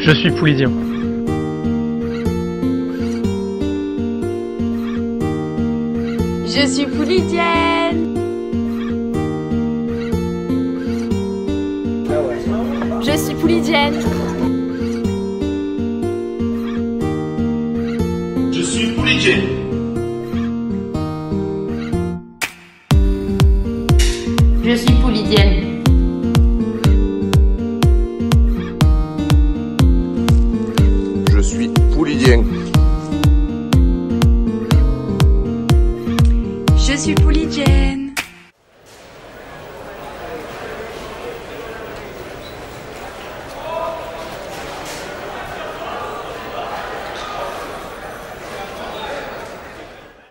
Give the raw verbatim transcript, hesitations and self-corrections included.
Je suis poulidien. Je suis poulidienne. Je suis poulidienne. Je suis poulidienne. Je suis poulidienne. Je suis poulidien. Je suis poulidienne.